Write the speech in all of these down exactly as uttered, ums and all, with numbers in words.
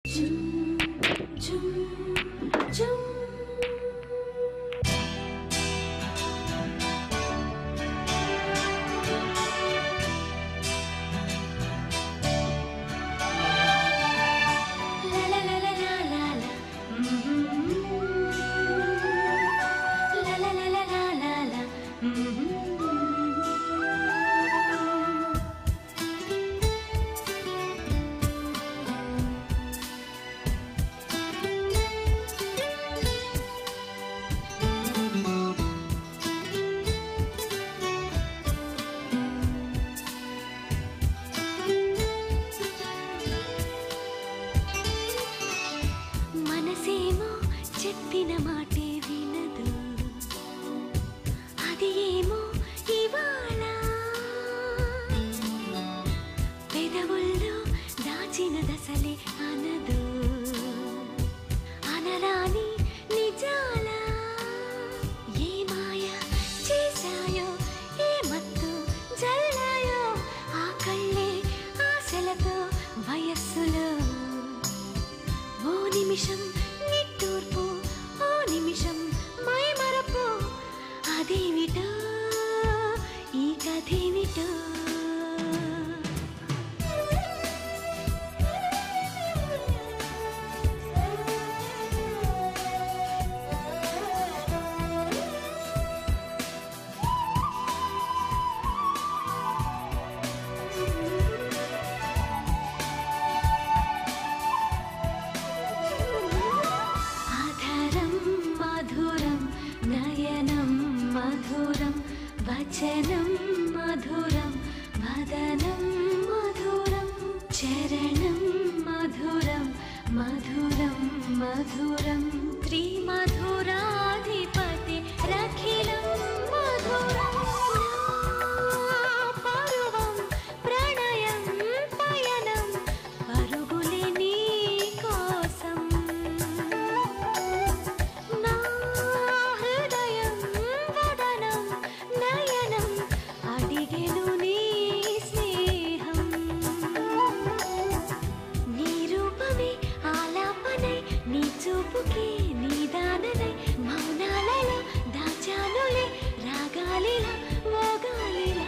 చెప్పిన మాటే వినదు అది ఏమో ఇవాళ పెదవుల్లో దాచిన దశలే అనదు అనరాని నిజాల ఏ మాయ చేశాయో ఏ మత్తు జల్లాయో ఆ కళ్ళే ఆశలతో వయస్సులో ఓ నిమిషం నిట్టూర్పు ఓ నిమిషం మై మరపు అదేమిటో ఈ కథేమిటో मधुरं वचनं मधुरं वदनं मधुरं चरणं मधुरं मधुरं मधुरं त्रिमधुराधिपते रखिलं मधुरं पर्वं प्रणयं पयनं परुगुले नी कोसं ना हृदयं वदनं नयनं अडिगेनु नी स्नेहं नी रूपमे आलापनै नी చూపుకే నీ దాననై మౌనాలలో దాచానులే రాగాలిలా మోగాలిలా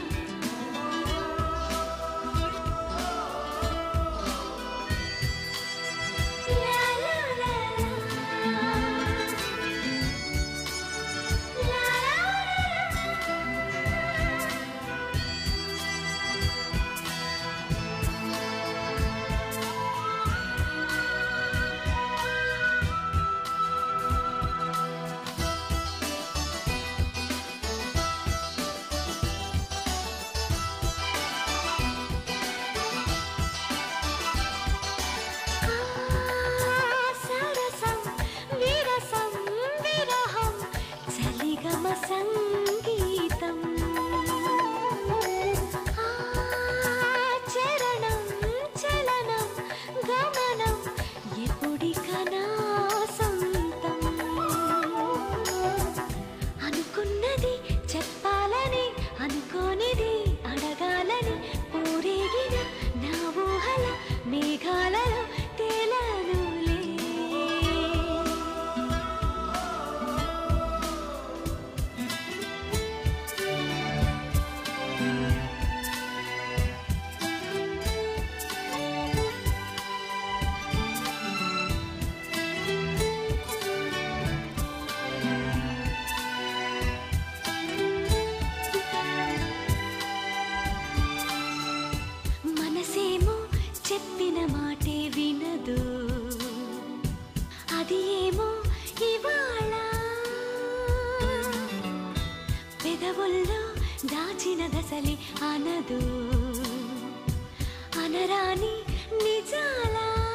సంగీతం చరణం చలనం గమనం ఎప్పుడికనా సొంతం అనుకున్నది చెప్పాలని అనుకోనిది అడగాలని ఊరేగిన నా ఊహల మేఘాలలో తేలానులే మనసేమో చెప్పిన మాటే వినదు అది ఏమో ఇవాళ పెదవుల్లో దాచిన దశలే అనదు అనరాని నిజాలా